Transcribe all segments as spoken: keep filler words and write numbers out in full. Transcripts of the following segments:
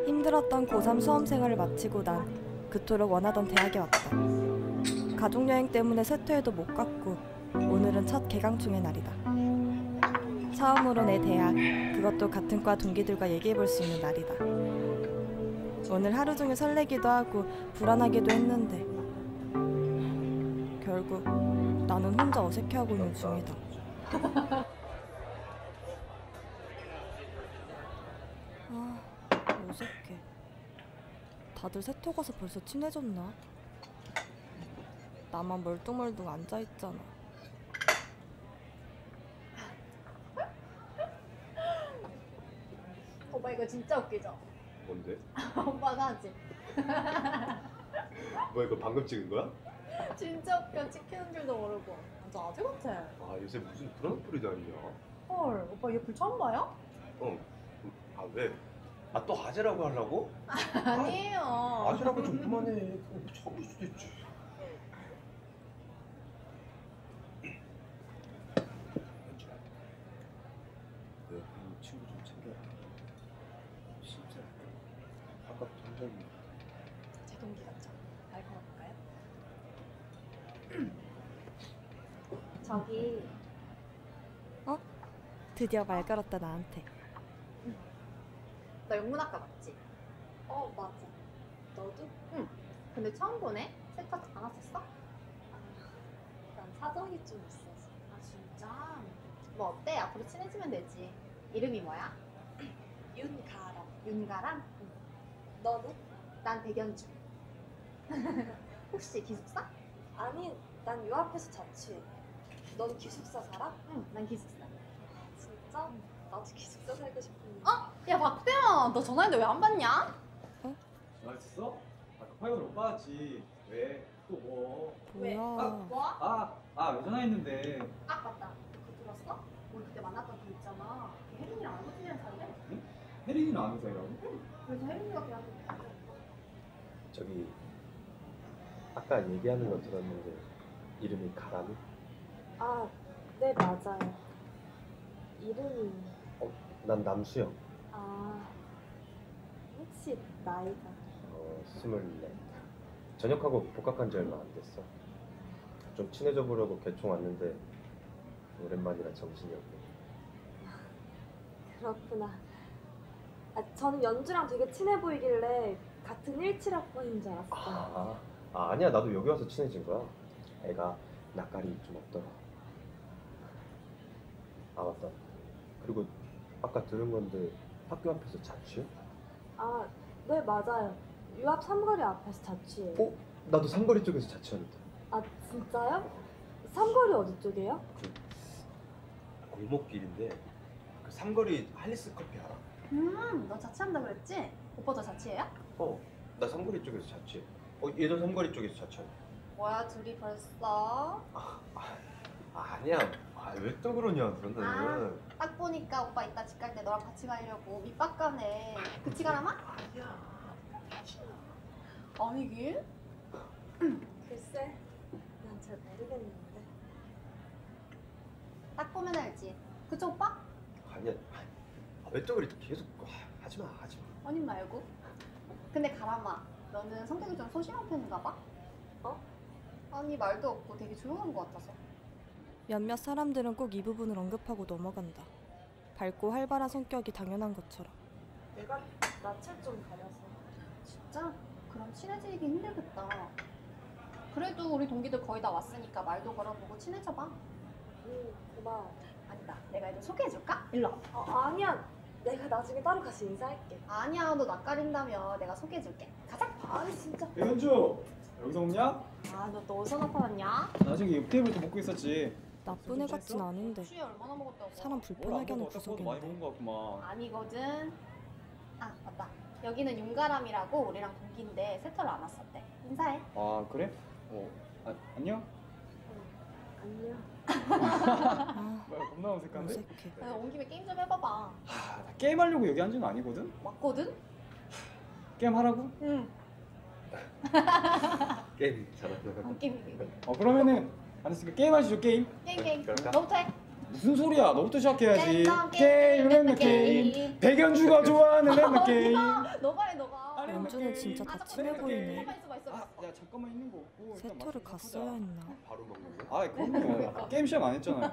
힘들었던 고삼 수험생활을 마치고 난 그토록 원하던 대학에 왔다. 가족여행 때문에 세터에도 못 갔고 오늘은 첫 개강충의 날이다. 처음으로 내 대학, 그것도 같은 과 동기들과 얘기해볼 수 있는 날이다. 오늘 하루 종일 설레기도 하고 불안하기도 했는데 결국 나는 혼자 어색해하고 있는 중이다. 아, 어색해. 다들 세터 가서 벌써 친해졌나? 나만 멀뚱멀뚱 앉아있잖아. 오빠 이거 진짜 웃기죠? 뭔데? 오빠가 하지? 뭐 이거 방금 찍은 거야? 진짜 웃겨. 찍히는 줄도 모르고 완전 아재 같아. 아 요새 무슨 그런 어플이 다니냐? 헐, 오빠 이 어플 처음 봐요? 어. 아 왜? 아 또 아재라고 하려고? 아니에요. 아, 아재라고 좀 그만해. 그거 뭐 처음일 수도 있지. 연주야. 내 그 친구 좀 챙겨야 돼. 진짜. 아까부터 혼자 있는 거 같아. 제 동기 같죠? 알고 볼까요? 저기 어? 드디어 말 걸었다 나한테. 너 영문학과 맞지? 어, 맞아. 너도? 응. 근데 처음 보네? 세터 안 왔었어? 난 사정이 좀 있어서. 아 진짜? 뭐 어때? 앞으로 친해지면 되지. 이름이 뭐야? 윤가람. 윤가람? 응. 너는? 난 백연주. 혹시 기숙사? 아니, 난 유학해서 자취해. 넌 기숙사 살아? 응, 난 기숙사. 진짜? 나도 기숙사 살고 싶은데. 어? 야 박대현, 너 전화했는데 왜 안 받냐? 전화했었어? 아 급하게 못 받았지. 왜? 또 뭐? 왜? 뭐야? 뭐? 아, 아 왜 전화했는데. 아 맞다. 너 그거 들었어? 우리 그때 만났던 그 있잖아. 걔 혜린이랑 알고 지내는 사이래? 혜린이는 아는 사이라고? 응. 그래서 혜린이가 걔한테 저기 아까 얘기하는 거 들었는데 이름이 가람이? 아, 네, 맞아요. 이름이. 어, 난 남수영. 아, 혹시 나이가? 어, 스물네. 전역하고 복학한 지 얼마 안 됐어. 좀 친해져 보려고 개총 왔는데 오랜만이라 정신이 없네. 그렇구나. 아, 저는 연주랑 되게 친해 보이길래 같은 일칠학번인 줄 알았어요. 아, 아 아니야, 나도 여기 와서 친해진 거야. 애가 낯가리 좀 없더라. 아 맞다. 그리고 아까 들은 건데 학교 앞에서 자취해? 아, 네, 맞아요. 유 앞 삼거리 앞에서 자취해요. 어? 나도 삼거리 쪽에서 자취하는데. 아, 진짜요? 삼거리 어디 쪽이에요? 골목길인데 그 삼거리 할리스 커피 알아? 음, 너 자취한다 그랬지? 오빠도 자취해요? 어, 나 삼거리 쪽에서 자취해. 어, 얘도 삼거리 쪽에서 자취해. 뭐야 둘이 벌써? 아, 아니야. 아, 왜 또 그러냐, 너는. 아. 딱 보니까 오빠 이따 집 갈 때 너랑 같이 가려고 밑바까네. 그치 가라마? 아니야. 아니길? 글쎄, 난 잘 모르겠는데. 딱 보면 알지. 그쵸 오빠? 아니야. 아, 왜 또 그래? 계속 아, 하지 마, 하지 마. 아님 말고. 근데 가라마, 너는 성격이 좀 소심한 편인가 봐? 어? 아니 말도 없고 되게 조용한 것 같아서. 몇몇 사람들은 꼭 이 부분을 언급하고 넘어간다. 밝고 활발한 성격이 당연한 것처럼. 내가 낯을 좀 가려서. 진짜? 그럼 친해지기 힘들겠다. 그래도 우리 동기들 거의 다 왔으니까 말도 걸어보고 친해져봐. 응, 고마워. 아니다, 내가 애들 소개해줄까? 일로 와. 어, 아니야. 내가 나중에 따로 가서 인사할게. 아니야, 너 낯가린다며. 내가 소개해줄게. 가자. 아니, 진짜. 백현주 여기서 먹냐? 아, 너 또 어디서 나타났냐? 나중에 옆 테이블도 먹고 있었지. 나쁜 애 같진 않은데 수에 얼마나 먹었다고? 사람 불편하게 하는 먹어도 많이 구석인데. 먹은 것 같구만. 아니거든. 아, 맞다. 여기는 윤가람이라고 우리랑 동기인데 세터를 안 왔었대. 인사해. 아 그래? 어, 아, 안녕? 안녕. 아, 뭐야 겁나 어색한데? 어색해. 야, 온 김에 게임 좀 해봐봐. 하, 나 게임하려고 여기 앉은 거 아니거든? 왔거든? 게임 하라고? 응. 게임 잘한다. 어, 게임, 게임. 어 그러면은 안 했으니까 게임 하시죠 게임. 게임, 게임. 그럴까? 너부터 해. 무슨 소리야? 너부터 시작해야지. 랜덤 게임 랜덤 게임. 백연주가 좋아하는 랜덤 게임. 너가 해 너가. 아니, 연주는 진짜 다 친해 보이네. 있어 있어 있어. 아, 야 잠깐만 있는 거 없고. 일단 세터를 마시고 갔어야 하자. 했나? 바로 먹는 거? 아, 그럼요. 게임 시작 안 했잖아요.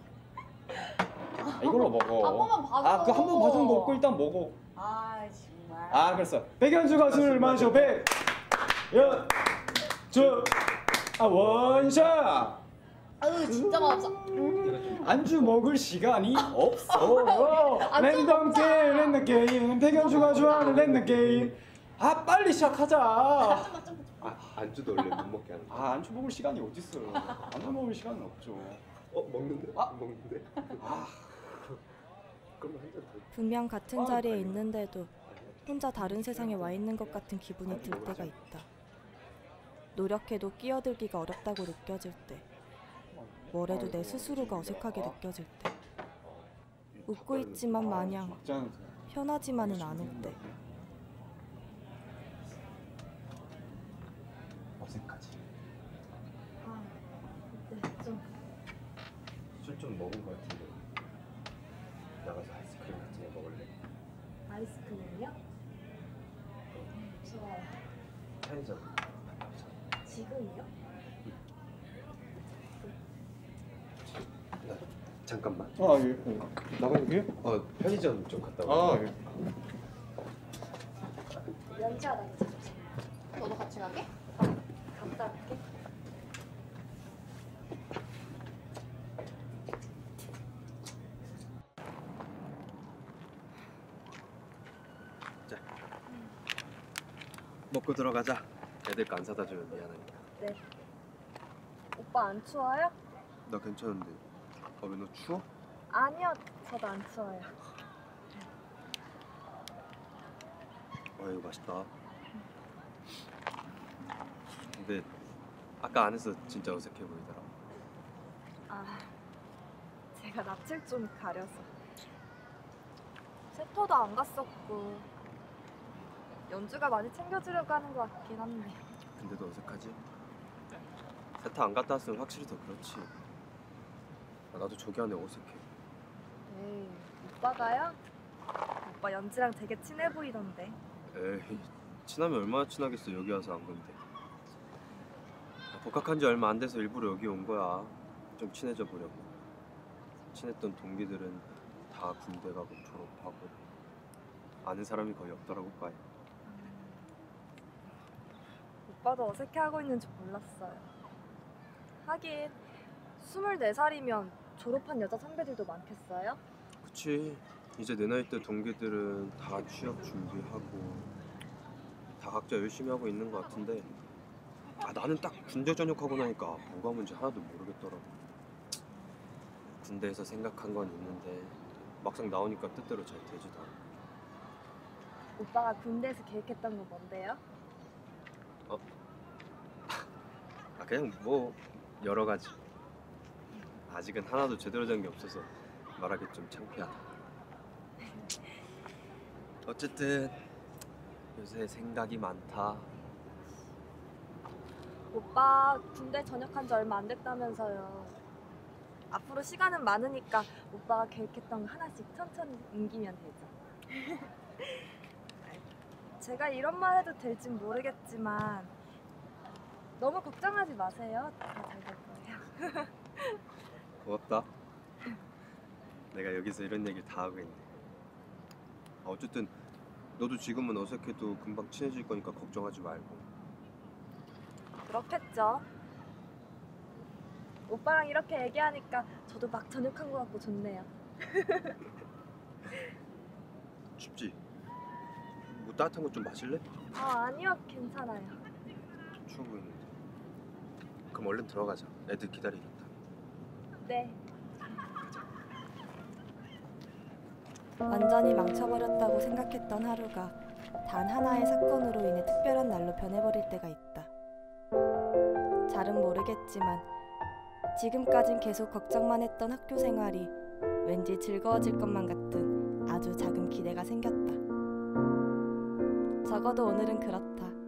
아, 이걸로 먹어. 한 번만 봐줘. 아, 그 한 번 봐준 거 없고 일단 먹어. 아 정말. 아, 그랬어. 백연주가 술 마셔 백. 연. 주. 아, 원샷. 아유 진짜 맛없어. 안주 먹을 시간이 없어. 안주 랜덤 먹자. 게임, 랜덤 게임. 백연주가 좋아하는 랜덤 게임. 아, 빨리 시작하자. 아, 안주도 원래 못 먹게 하는 거. 아, 안주 먹을 시간이 어딨어. 안주 먹을 시간은 없죠. 어 먹는데? 아. 먹는데? 아, 그럼 한 잔 더. 분명 같은 아, 자리에 아니. 있는데도 혼자 다른 세상에 와 있는 것 같은 기분이 들 때가 있다. 노력해도 끼어들기가 어렵다고 느껴질 때, 뭐래도 내 스스로가 어색하게 느껴질 때, 웃고 있지만 마냥 막자는 편하지만은 않을 때, 어색하지. 아, 네, 좀 술 좀 먹은 거 같은데 나가서 아이스크림 같은 거 먹을래? 아이스크림이요? 좋아요. 편의점 지금이요? 나 잠깐만 아, 예. 어. 나가는 게? 어 편의점 좀 갔다 와. 아, 예. 연주야 나 잠시 너도 같이 가게? 갔다 올게. 먹고 들어가자. 애들 거 안 사다 주면 미안하니까. 네. 오빠 안 추워요? 나 괜찮은데. 아 왜 너 추워? 아니요, 저도 안 추워요. 아 이거 맛있다. 근데 아까 안에서 진짜 어색해 보이더라. 아, 제가 낯을 좀 가려서. 세터도 안 갔었고 연주가 많이 챙겨주려고 하는 것 같긴 한데. 근데도 어색하지? 세타 안 갔다 왔으면 확실히 더 그렇지. 아, 나도 저기 안에 어색해. 에이, 오빠가요? 오빠 연주랑 되게 친해 보이던데. 에이 친하면 얼마나 친하겠어. 여기 와서 안 건데. 아, 복학한 지 얼마 안 돼서 일부러 여기 온 거야. 좀 친해져 보려고. 친했던 동기들은 다 군대 가고 졸업하고 아는 사람이 거의 없더라고 과에. 오빠도 어색해하고 있는 줄 몰랐어요. 하긴 스물네 살이면 졸업한 여자 선배들도 많겠어요? 그치. 이제 내 나이 때 동기들은 다 취업 준비하고 다 각자 열심히 하고 있는 것 같은데 아 나는 딱 군대 전역하고 나니까 뭐가 뭔지 하나도 모르겠더라고. 군대에서 생각한 건 있는데 막상 나오니까 뜻대로 잘 되지도 않아. 오빠가 군대에서 계획했던 거 뭔데요? 아 그냥 뭐 여러 가지. 아직은 하나도 제대로 된 게 없어서 말하기 좀 창피하다. 어쨌든 요새 생각이 많다. 오빠 군대 전역한 지 얼마 안 됐다면서요. 앞으로 시간은 많으니까 오빠가 계획했던 거 하나씩 천천히 옮기면 되죠. 제가 이런 말 해도 될진 모르겠지만 너무 걱정하지 마세요. 다 잘 될 거예요. 고맙다. 내가 여기서 이런 얘기를 다 하고 있네. 아, 어쨌든 너도 지금은 어색해도 금방 친해질 거니까 걱정하지 말고. 그렇겠죠. 오빠랑 이렇게 얘기하니까 저도 막 전역한 것 같고 좋네요. 춥지? 뭐 따뜻한 거 좀 마실래? 아, 아니요. 괜찮아요. 좀 추워 보이는데. 그럼 얼른 들어가자. 애들 기다리겠다. 네. 완전히 망쳐버렸다고 생각했던 하루가 단 하나의 사건으로 인해 특별한 날로 변해버릴 때가 있다. 잘은 모르겠지만 지금까진 계속 걱정만 했던 학교 생활이 왠지 즐거워질 것만 같은 아주 작은 기대가 생겼다. 적어도 오늘은 그렇다.